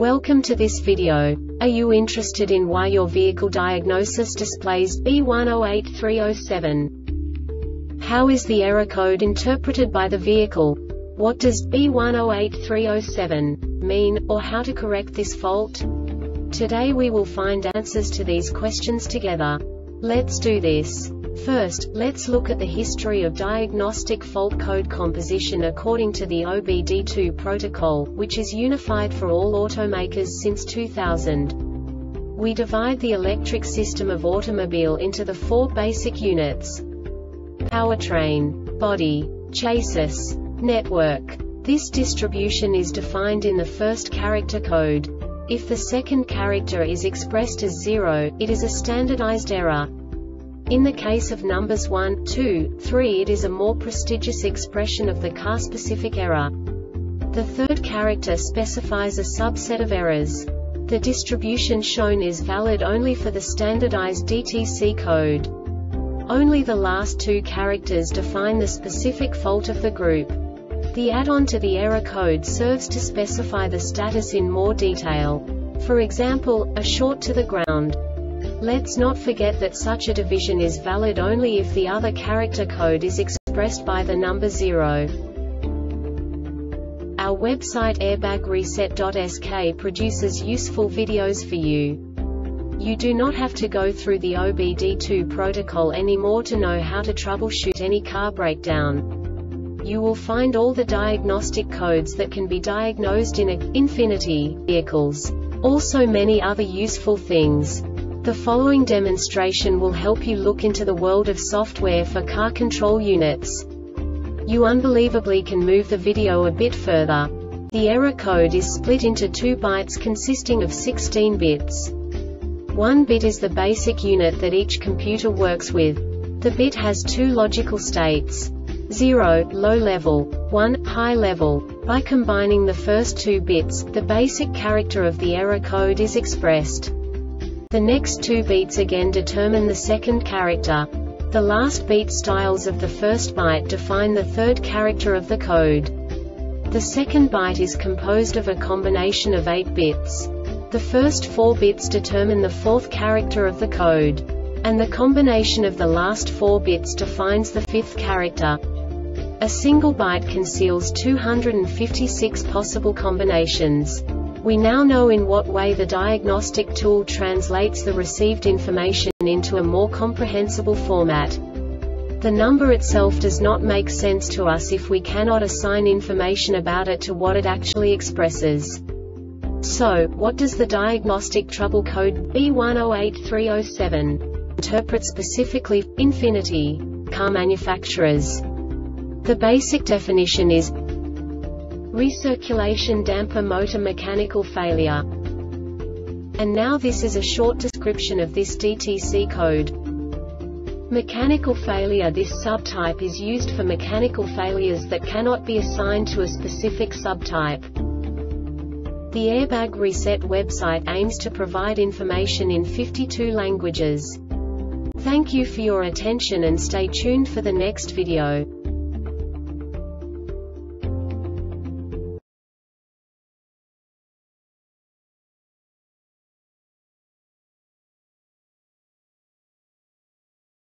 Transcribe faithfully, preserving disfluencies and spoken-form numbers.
Welcome to this video. Are you interested in why your vehicle diagnosis displays B one zero eight three zero seven? How is the error code interpreted by the vehicle? What does B one zero eight three zero seven mean, or how to correct this fault? Today we will find answers to these questions together. Let's do this. First, let's look at the history of diagnostic fault code composition according to the O B D two protocol, which is unified for all automakers since two thousand. We divide the electric system of automobile into the four basic units: powertrain, body, chassis, network. This distribution is defined in the first character code. If the second character is expressed as zero, it is a standardized error. In the case of numbers one, two, three, it is a more prestigious expression of the car-specific error. The third character specifies a subset of errors. The distribution shown is valid only for the standardized D T C code. Only the last two characters define the specific fault of the group. The add-on to the error code serves to specify the status in more detail. For example, a short to the ground. Let's not forget that such a division is valid only if the other character code is expressed by the number zero. Our website airbag reset dot S K produces useful videos for you. You do not have to go through the O B D two protocol anymore to know how to troubleshoot any car breakdown. You will find all the diagnostic codes that can be diagnosed in a Infiniti vehicles. Also many other useful things. The following demonstration will help you look into the world of software for car control units. You unbelievably can move the video a bit further. The error code is split into two bytes consisting of sixteen bits. One bit is the basic unit that each computer works with. The bit has two logical states: zero, low level, one, high level. By combining the first two bits, the basic character of the error code is expressed. The next two beats again determine the second character. The last beat styles of the first byte define the third character of the code. The second byte is composed of a combination of eight bits. The first four bits determine the fourth character of the code. And the combination of the last four bits defines the fifth character. A single byte conceals two hundred fifty-six possible combinations. We now know in what way the diagnostic tool translates the received information into a more comprehensible format. The number itself does not make sense to us if we cannot assign information about it to what it actually expresses. So, what does the diagnostic trouble code B one zero eight three zero seven interpret specifically for Infiniti car manufacturers? The basic definition is recirculation damper motor mechanical failure. And now this is a short description of this D T C code. Mechanical failure. This subtype is used for mechanical failures that cannot be assigned to a specific subtype. The Airbag Reset website aims to provide information in fifty-two languages. Thank you for your attention and stay tuned for the next video.